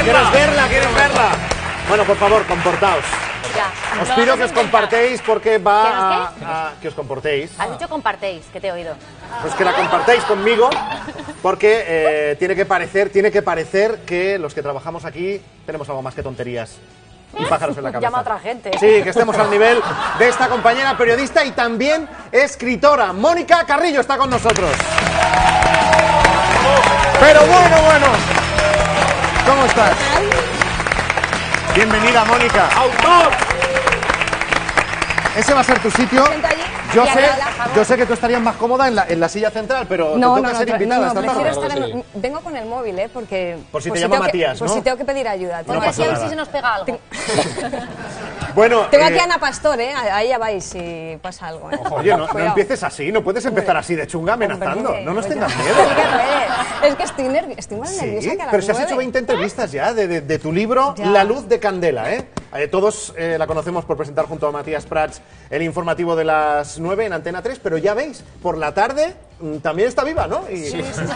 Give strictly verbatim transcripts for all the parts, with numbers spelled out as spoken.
¿Quieres verla? ¿Quieres verla? Bueno, por favor, comportaos. Ya. Os pido que os compartéis porque va a, a... Que os comportéis. Has dicho compartéis, que te he oído. Pues que la compartéis conmigo porque eh, tiene que parecer, tiene que parecer que los que trabajamos aquí tenemos algo más que tonterías y pájaros en la cabeza. Llama a otra gente. Sí, que estemos al nivel de esta compañera periodista y también escritora. Mónica Carrillo está con nosotros. Pero bueno, bueno. ¿Cómo estás? Bienvenida, Mónica. ¡Autor! ¿Ese va a ser tu sitio? Yo sé, yo sé que tú estarías más cómoda en la, en la silla central, pero no, te toca no, ser no, invitada no, esta no, tarde. estar en, sí. Vengo con el móvil, ¿eh? Porque... Por si por te si llama que, Matías, por ¿no? si tengo que pedir ayuda. No pasa a ver nada. si se nos pega algo. Bueno, tengo eh, aquí a Ana Pastor, ¿eh? Ahí ya vais si pasa algo, ¿eh? Ojo, oye, no, no empieces así, no puedes empezar así de chunga amenazando. Hombre, no nos pues tengas ya. miedo. Es que estoy, nervi estoy más Sí, nerviosa que a las pero si has nueve. hecho veinte entrevistas ya de, de, de tu libro Ya. La luz de Candela, ¿eh? Eh, todos eh, la conocemos por presentar junto a Matías Prats el informativo de las nueve en Antena tres, pero ya veis, por la tarde mm, también está viva, ¿no? Y... Sí, sí.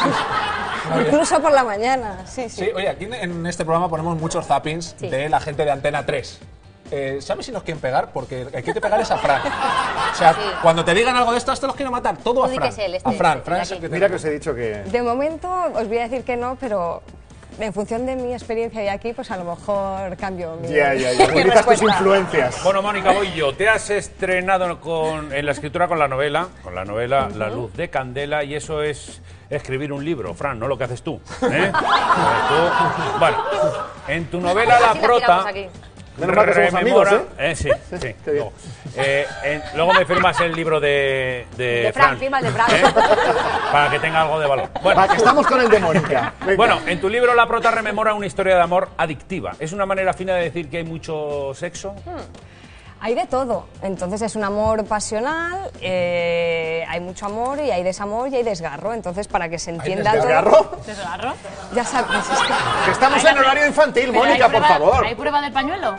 Incluso por la mañana, sí, sí. Sí, oye, aquí en este programa ponemos muchos zappings Sí. de la gente de Antena tres. Eh, ¿Sabes si nos quieren pegar? Porque el que hay que pegar es a Fran. O sea, Sí. cuando te digan algo de esto, te los quiero matar. Todo a Tú di Fran. que es él, este, a Fran. este, Fran de es el aquí. que te... Mira que os he dicho que... De momento os voy a decir que no, pero en función de mi experiencia de aquí, pues a lo mejor cambio mi, Ya, ya, ya. mi Utilizas tus respuesta. influencias. Bueno, Mónica, voy yo. Te has estrenado con, en la escritura con la novela, con la novela La luz de Candela, y eso es escribir un libro, Fran, no lo que haces tú. ¿eh? Tú- Bueno, en tu novela La Así la prota... tiramos aquí. Menos mal que somos amigos, rememora- ¿eh? eh, sí, sí. Qué bien. Luego, eh, en- luego me firmas el libro de, de, De Fran, firma el de Fran. ¿eh? Para que tenga algo de valor. Bueno, Va, que estamos con el de Mónica. Venga. bueno, en tu libro La prota rememora una historia de amor adictiva. ¿Es una manera fina de decir que hay mucho sexo? Hay de todo. Entonces es un amor pasional, eh, hay mucho amor y hay desamor y hay desgarro. Entonces, para que se entienda todo... ¿Desgarro? ¿Desgarro? Ya sabes, es que... Que estamos en horario infantil, Pero Mónica, ¿hay por prueba- favor. ¿Hay prueba del pañuelo?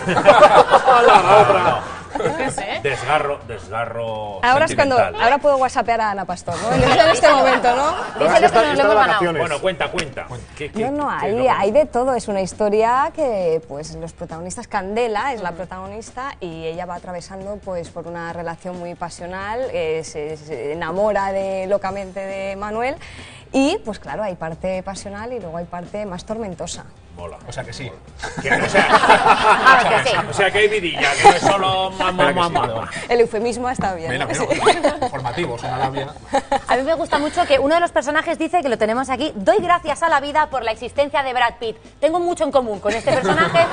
La otra. ¿Qué sé? Desgarro, desgarro Ahora es cuando... sentimental. Ahora puedo whatsappear a Ana Pastor, ¿no? En este momento, ¿no? Pero es que está, está de vacaciones. Bueno, cuenta, cuenta. ¿Qué- qué- No, no, qué es hay, lo que- hay de todo. Es una historia que, pues, los protagonistas, Candela es la protagonista y ella va atravesando, pues, por una relación muy pasional, eh, se, se enamora de, locamente de Manuel y, pues, claro, hay parte pasional y luego hay parte más tormentosa. Mola. O sea que sí. Que- o, sea, Ah, que sí. o sea, que hay vidilla, que no es solo mamá, mamá. El eufemismo está bien. Mira, ¿no? mira, Sí. informativos, una labia. A mí me gusta mucho que uno de los personajes dice, que lo tenemos aquí: doy gracias a la vida por la existencia de Brad Pitt. Tengo mucho en común con este personaje.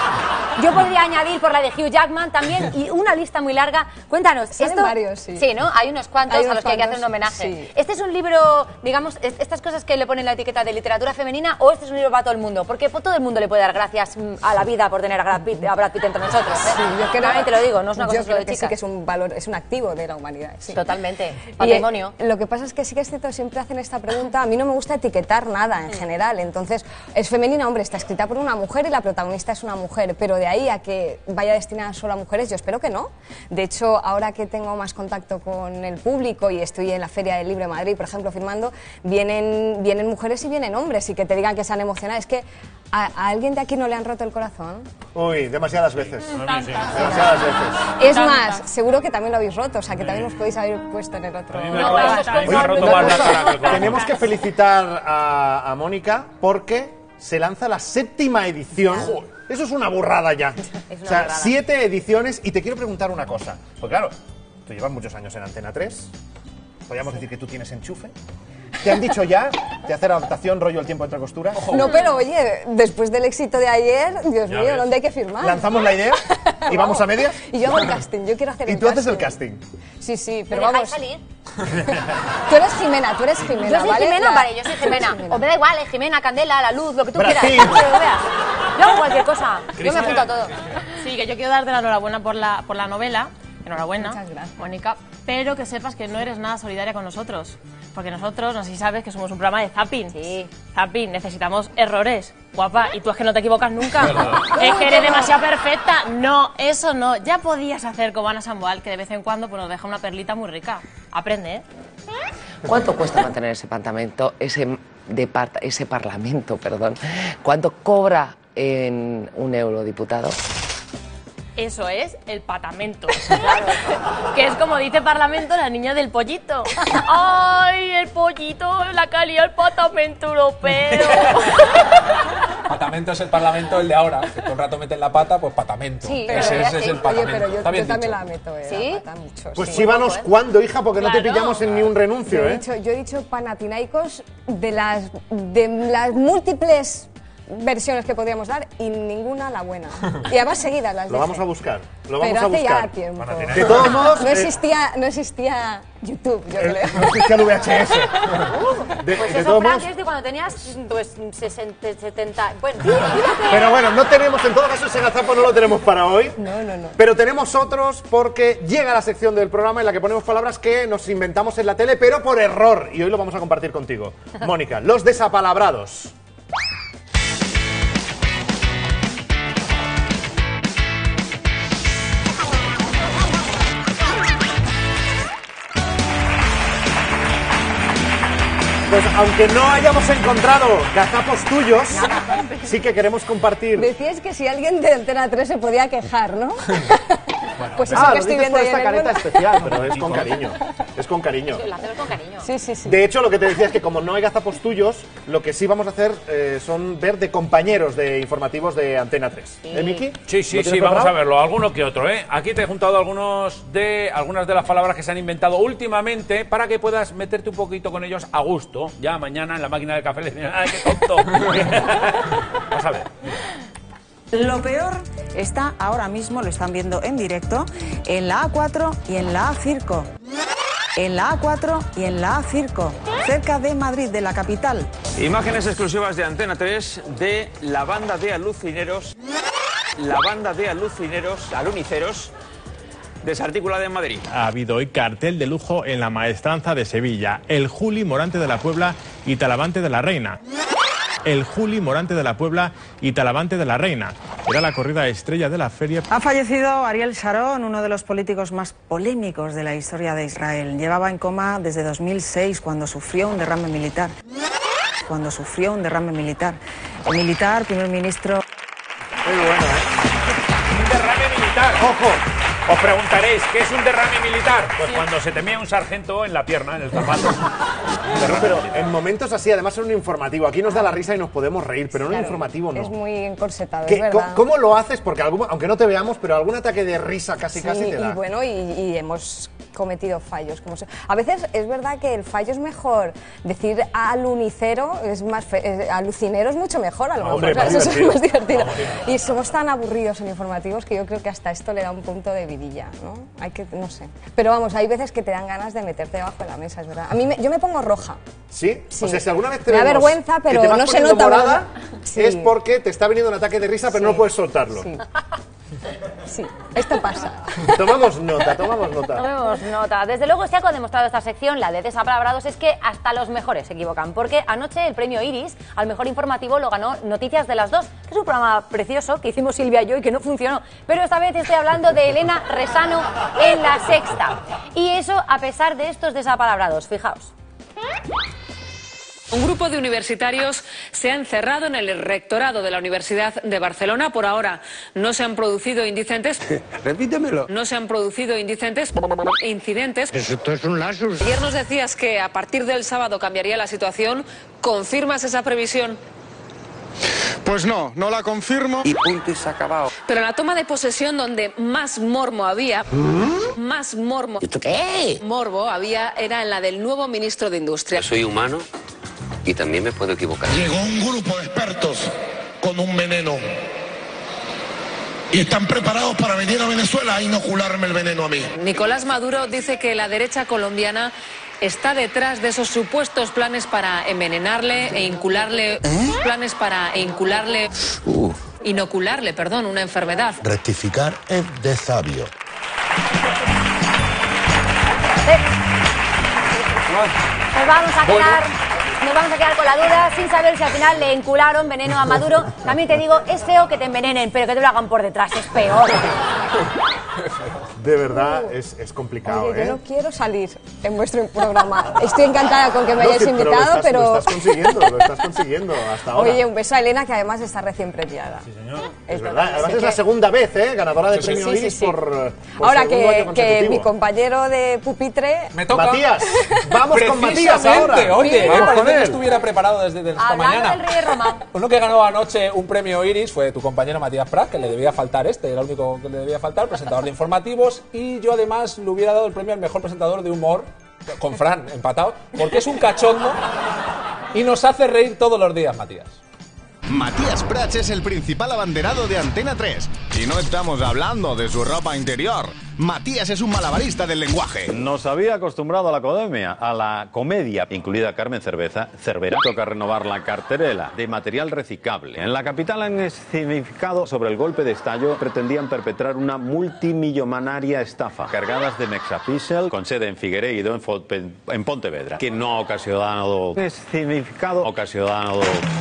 Yo podría añadir por la de Hugh Jackman también y una lista muy larga. Cuéntanos. Salen varios, sí. Sí, ¿no? Hay unos cuantos Hay a unos los que hay que hacer un cuantos, homenaje. sí. ¿Este es un libro, digamos, es- estas cosas que le ponen la etiqueta de literatura femenina, o este es un libro para todo el mundo? Porque pues, todo el mundo le puede dar gracias mm, a la vida por tener a Brad Pitt, a Brad Pitt entre nosotros. ¿eh? Sí, yo creo, Realmente te lo digo, no es una cosa yo solo creo de que sí chicas. que es un valor, es un activo de la humanidad. Sí. Totalmente. Y, Patrimonio. eh, lo que pasa es que sí que es cierto, siempre hacen esta pregunta. A mí no me gusta etiquetar nada en general. Entonces, es femenina, hombre, está escrita por una mujer y la protagonista es una mujer. Pero de ahí a que vaya destinada solo a mujeres, yo espero que no. De hecho, ahora que tengo más contacto con el público y estoy en la Feria del Libro de Madrid, por ejemplo, firmando, vienen, vienen mujeres y vienen hombres y que te digan que se han emocionado. Es que a, a alguien de aquí no le han roto el corazón. Uy, demasiadas veces. A mí sí. Demasiadas veces. Es Tanta. más, seguro que también lo habéis roto, o sea, que también os podéis haber puesto en el otro. A mí me No, ha roto- eso es a mí me ha cosa- roto Una más la cosa, cara que el corazón. tenemos que felicitar a, a Mónica porque se lanza la séptima edición. Eso es una burrada ya. Es una o sea, burrada. siete ediciones. Y te quiero preguntar una cosa. Pues claro, tú llevas muchos años en Antena tres. Podríamos decir que tú tienes enchufe. ¿Te han dicho ya de hacer adaptación rollo El tiempo entre costuras? No, pero oye, después del éxito de ayer, Dios Ya mío, ves. ¿dónde hay que firmar? Lanzamos la idea y vamos a medias. Y yo hago el casting, yo quiero hacer Y el tú haces casting. el casting. Sí, sí, ¿Me pero dejáis vamos. salir? Tú eres Jimena, tú eres Jimena, Yo soy ¿vale? Jimena, La- vale, yo soy tú eres Jimena. O me da igual, eh, Jimena, Candela, La Luz, lo que tú Brasil. quieras. Lo que veas. Yo hago cualquier cosa. Yo me apunto a todo. Sí, que yo quiero darte la enhorabuena por la, por la novela. Enhorabuena, Muchas gracias. Mónica. Pero que sepas que no eres nada solidaria con nosotros. Porque nosotros, no sé si sabes que somos un programa de zapping. Sí. Zapping, necesitamos errores. Guapa, y tú es que no te equivocas nunca. Es que eres demasiado perfecta. No, eso no. Ya podías hacer como Ana Samboal, que de vez en cuando pues, nos deja una perlita muy rica. Aprende, ¿eh? ¿Cuánto cuesta mantener ese apartamento, ese de par ese parlamento, perdón, ¿cuánto cobra en un eurodiputado? Eso es el patamento. Claro. Que es como dice Parlamento la niña del pollito. ¡Ay, el pollito! La calidad del Parlamento Europeo. Patamento es el Parlamento, el de ahora. Que todo el rato meten la pata, pues patamento. Sí, ese, ese es el patamento. Oye, pero yo, Está bien yo también dicho. la meto, eh, ¿Sí? la pata mucho. Pues sí. síbanos cuándo, hija, porque no te Claro. pillamos en ni un renuncio, Yo he ¿eh? dicho, yo he dicho Panathinaikos de las, de las múltiples versiones que podríamos dar y ninguna la buena. Y además seguidas las Lo vamos dije. a buscar, lo vamos Pero a hace buscar. ya tiempo. De todos modos, No eh, existía, no existía YouTube, yo creo. no existe el V H S. De, Pues de eso, todos Fran, modos, es de cuando tenías pues, sesenta, setenta... Bueno, dilo que- pero bueno, no tenemos, en todo caso, ese gazapo no lo tenemos para hoy. No, no, no. Pero tenemos otros porque llega la sección del programa en la que ponemos palabras que nos inventamos en la tele, pero por error. Y hoy lo vamos a compartir contigo. Mónica, los desapalabrados. Pues aunque no hayamos encontrado gazapos tuyos, sí que queremos compartir. Decíais que si alguien de Antena tres se podía quejar, ¿no? Pues eso Ah, que lo estoy dices viendo por ahí esta en el careta mundo. especial, pero es con cariño. Es con cariño. Lo hacemos con cariño. Sí, sí, sí. De hecho, lo que te decía es que como no hay gazapos tuyos, lo que sí vamos a hacer eh, son ver de compañeros de informativos de Antena tres. ¿Eh, Miki? Sí, sí, ¿Lo sí, tienes vamos a preparado? verlo, alguno que otro, ¿eh? Aquí te he juntado algunos de, algunas de las palabras que se han inventado últimamente para que puedas meterte un poquito con ellos a gusto. Ya mañana en la máquina de café le dicen, ¡ay, qué tonto! Vamos a ver. Lo peor está ahora mismo, lo están viendo en directo, en la A cuatro y en la A Circo. En la A cuatro y en la A Circo, cerca de Madrid, de la capital. Imágenes exclusivas de Antena tres de la banda de alucineros, la banda de alucineros, aluniceros, desarticulada en Madrid. Ha habido hoy cartel de lujo en la Maestranza de Sevilla. El Juli Morante de la Puebla y Talavante de la Reina. El Juli Morante de la Puebla y Talavante de la Reina. Era la corrida estrella de la feria. Ha fallecido Ariel Sharon, uno de los políticos más polémicos de la historia de Israel. Llevaba en coma desde dos mil seis, cuando sufrió un derrame militar. Cuando sufrió un derrame militar. El militar, primer ministro... Muy bueno, ¿eh? Un derrame militar. ¡Ojo! Os preguntaréis, ¿qué es un derrame militar? Pues cuando se te mea un sargento en la pierna, en el zapato. Un derrame Pero militar. en momentos así, además en un informativo, aquí nos da la risa y nos podemos reír, pero en un Claro, informativo no. Es muy encorsetado, ¿Qué- es verdad. co- ¿Cómo lo haces? Porque algún- aunque no te veamos, pero algún ataque de risa casi Sí, casi te da. y bueno, y, y hemos cometido fallos. Como se- A veces es verdad que el fallo es mejor. Decir alunicero es más fe- eh, alucinero es mucho mejor, a lo mejor. Hombre, o sea, más eso es divertido. más divertido. Y somos tan aburridos en informativos que yo creo que hasta esto le da un punto de vidilla, ¿no? Hay que, no sé. Pero vamos, hay veces que te dan ganas de meterte debajo de la mesa, es verdad. A mí me- yo me pongo roja. ¿Sí? Sí. O sea, si alguna vez te Me da vemos vergüenza, que pero te vas no se poniendo nota, morada, ¿verdad? Sí. es porque te está viniendo un ataque de risa, pero Sí. no puedes soltarlo. Sí. Sí, esto pasa. Tomamos nota, tomamos nota. Tomemos nota. Desde luego, si algo ha demostrado esta sección, la de Desapalabrados, es que hasta los mejores se equivocan. Porque anoche el premio Iris al mejor informativo lo ganó Noticias de las Dos, que es un programa precioso que hicimos Silvia y yo y que no funcionó. Pero esta vez estoy hablando de Elena Resano en La Sexta. Y eso a pesar de estos desapalabrados. Fijaos. Un grupo de universitarios se ha encerrado en el rectorado de la Universidad de Barcelona. Por ahora no se han producido indecentes. Repítemelo. No se han producido indecentes incidentes. Esto es un lapsus. Ayer nos decías que a partir del sábado cambiaría la situación. ¿Confirmas esa previsión? Pues no, no la confirmo. Y punto y se ha acabado. Pero en la toma de posesión donde más mormo había, más mormo, ¿Esto qué? morbo había, era en la del nuevo ministro de Industria. Soy humano y también me puedo equivocar. Llegó un grupo de expertos con un veneno y están preparados para venir a Venezuela a inocularme el veneno a mí. Nicolás Maduro dice que la derecha colombiana está detrás de esos supuestos planes para envenenarle e incularle, planes para incularle, Uh, inocularle, perdón, una enfermedad. rectificar es de sabio. Nos vamos a quedar, nos vamos a quedar con la duda sin saber si al final le encularon veneno a Maduro. También te digo, es feo que te envenenen, pero que te lo hagan por detrás es peor. De verdad, es, es complicado, Oye, ¿eh? yo no quiero salir en vuestro programa. Estoy encantada con que me No, hayáis sí, pero lo invitado, estás- pero... Lo estás consiguiendo, lo estás consiguiendo hasta ahora. Oye, un beso a Elena, que además está recién premiada. Sí, señor. Es Es verdad, además Así es la que- segunda vez, ¿eh? Ganadora del Sí, premio sí, sí, Iris sí. por, por Ahora segundo año que, que consecutivo. mi compañero de pupitre... Me toca. Matías, vamos con Matías Precisamente, ahora. Oye, Vamos me con parece que él. estuviera preparado desde, desde esta Hablando mañana. del rey de Roma. Uno que ganó anoche un premio Iris fue tu compañero Matías Prat, que le debía faltar este, era el único que le debía faltar, presentador de informativos, y yo además le hubiera dado el premio al mejor presentador de humor, con Fran, empatado, porque es un cachondo y nos hace reír todos los días, Matías. Matías Prats es el principal abanderado de Antena tres. Y no estamos hablando de su ropa interior. Matías es un malabarista del lenguaje. Nos había acostumbrado a la comedia, a la comedia, incluida Carmen Cerveza, Cervera. Toca renovar la carterela de material reciclable. En la capital han escenificado sobre el golpe de Estallo, pretendían perpetrar una multimillonaria estafa, cargadas de Mexapixel, con sede en Figueiredo, en, Fo- en Pontevedra, que no ha ocasionado escenificado, ocasionado...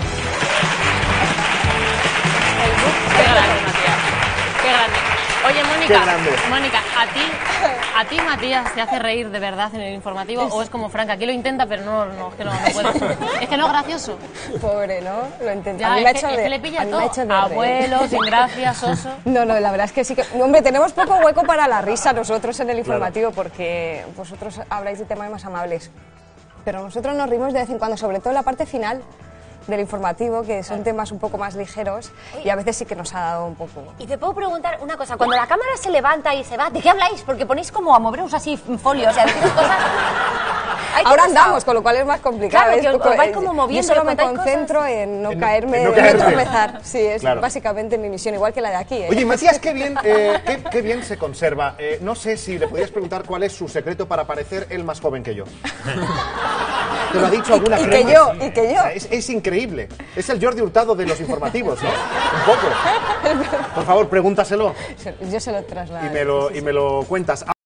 Qué grande, Matías. Qué grande. Oye, Qué Mónica, grande. Mónica, ¿a ti, a ti, Matías, te hace reír de verdad en el informativo? ¿O es como Frank? Aquí lo intenta, pero no, no, es que no, no puede. Es que no es gracioso. Pobre, ¿no? Lo intenta. Ya, A mí me es, ha hecho que, es de- que le pilla a mí me ha todo. hecho de reír. Abuelo, sin gracia, soso. No, no, la verdad es que sí que... Hombre, tenemos poco hueco para la risa nosotros en el informativo, porque vosotros habláis de temas más amables. Pero nosotros nos rimos de vez en cuando, sobre todo en la parte final del informativo, que son temas un poco más ligeros, y a veces sí que nos ha dado un poco... Y te puedo preguntar una cosa, cuando la cámara se levanta y se va, ¿de qué habláis? Porque ponéis como a moveros así folios, o sea, decís cosas... Ay, ¿qué Ahora ha pasado? andamos, con lo cual es más complicado. Claro, es que os- poco- os vais como moviendo, Yo solo le me contáis concentro en no En no- caerme, en no en caerte. no tropezar. Sí, es Claro. básicamente mi misión, igual que la de aquí. ¿eh? Oye, Matías, qué bien, eh, qué, qué bien se conserva. Eh, no sé si le podrías preguntar cuál es su secreto para parecer él más joven que yo. Te lo ha dicho alguna Y que crema. yo, y que yo. O sea, es, es increíble. Es el Jordi Hurtado de los informativos, ¿no? Un poco. Por favor, pregúntaselo Yo se lo traslado. y me lo, y me lo cuentas.